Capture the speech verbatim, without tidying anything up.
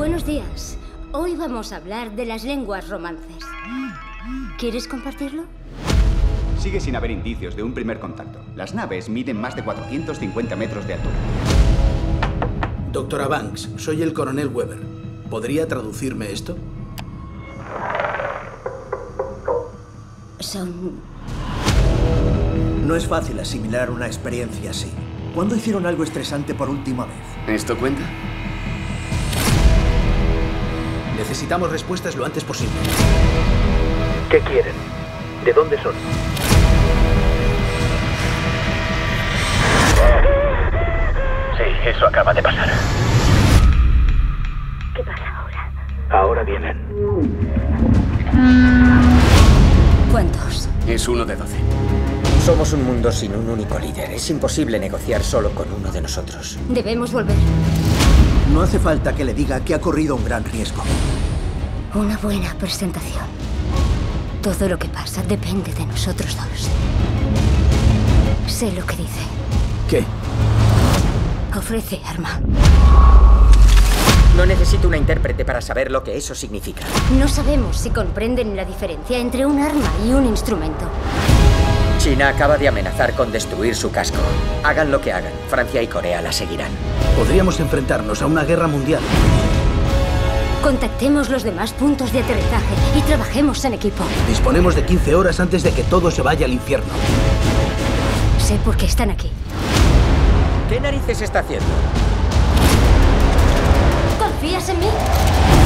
Buenos días. Hoy vamos a hablar de las lenguas romances. ¿Quieres compartirlo? Sigue sin haber indicios de un primer contacto. Las naves miden más de cuatrocientos cincuenta metros de altura. Doctora Banks, soy el coronel Weber. ¿Podría traducirme esto? Son... No es fácil asimilar una experiencia así. ¿Cuándo hicieron algo estresante por última vez? ¿Esto cuenta? Necesitamos respuestas lo antes posible. ¿Qué quieren? ¿De dónde son? Sí, eso acaba de pasar. ¿Qué pasa ahora? Ahora vienen. ¿Cuántos? Es uno de doce. Somos un mundo sin un único líder. Es imposible negociar solo con uno de nosotros. Debemos volver. No hace falta que le diga que ha corrido un gran riesgo. Una buena presentación. Todo lo que pasa depende de nosotros dos. Sé lo que dice. ¿Qué? Ofrece arma. No necesito una intérprete para saber lo que eso significa. No sabemos si comprenden la diferencia entre un arma y un instrumento. China acaba de amenazar con destruir su casco. Hagan lo que hagan, Francia y Corea la seguirán. Podríamos enfrentarnos a una guerra mundial. Contactemos los demás puntos de aterrizaje y trabajemos en equipo. Disponemos de quince horas antes de que todo se vaya al infierno. Sé por qué están aquí. ¿Qué narices está haciendo? ¿Confías en mí?